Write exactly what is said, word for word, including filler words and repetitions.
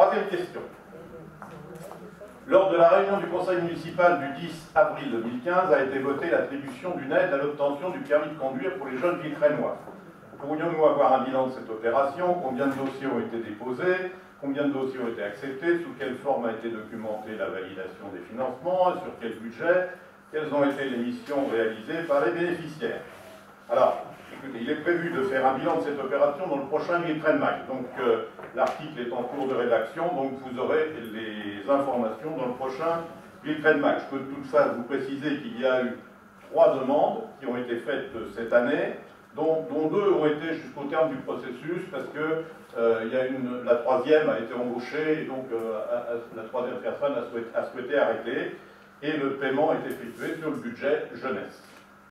Troisième question. Lors de la réunion du conseil municipal du dix avril deux mille quinze a été votée l'attribution d'une aide à l'obtention du permis de conduire pour les jeunes Villerenois. Pourrions-nous avoir un bilan de cette opération? Combien de dossiers ont été déposés? Combien de dossiers ont été acceptés? Sous quelle forme a été documentée la validation des financements? Sur quel budget? Quelles ont été les missions réalisées par les bénéficiaires? Alors, écoutez, il est prévu de faire un bilan de cette opération dans le prochain Villerenois. Donc, euh, l'article est en cours de rédaction, donc vous aurez les informations dans le prochain Villerenois. Je peux toutefois vous préciser qu'il y a eu trois demandes qui ont été faites cette année, dont, dont deux ont été jusqu'au terme du processus, parce que euh, il y a une, la troisième a été embauchée, et donc euh, à, à, la troisième personne a souhaité, a souhaité arrêter, et le paiement est effectué sur le budget jeunesse.